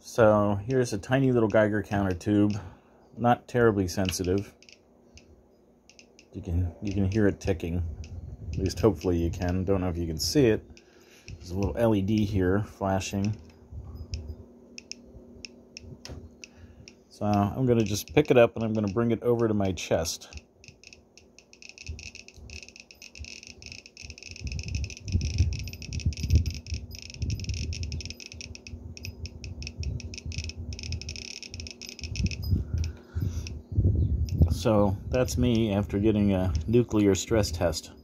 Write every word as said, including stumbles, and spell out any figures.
So here's a tiny little Geiger counter tube, not terribly sensitive. You can you can hear it ticking, at least hopefully you can. Don't know if you can see it. There's a little L E D here flashing. So I'm going to just pick it up and I'm going to bring it over to my chest. So that's me after getting a nuclear stress test.